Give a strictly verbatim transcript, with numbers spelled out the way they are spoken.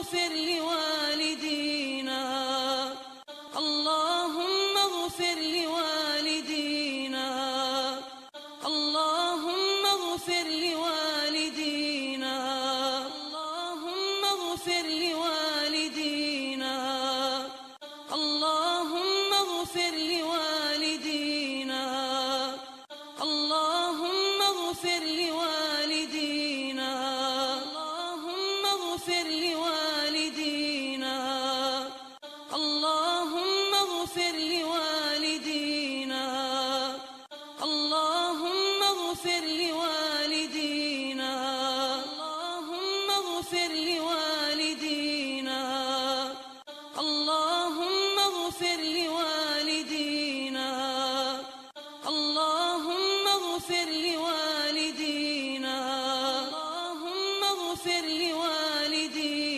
اغفر لوالدينا اللهم اغفر لوالدينا اللهم اغفر لوالدينا اللهم اغفر لوالدينا اللهم اغفر لوالدينا اللهم اغفر لوالدينا اللهم اغفر لوالدينا اللهم اغفر لوالدينا اللهم اغفر لوالدينا اللهم اغفر لوالدينا اللهم اغفر لوالدينا اللهم اغفر لوالدينا اللهم اغفر لوالدينا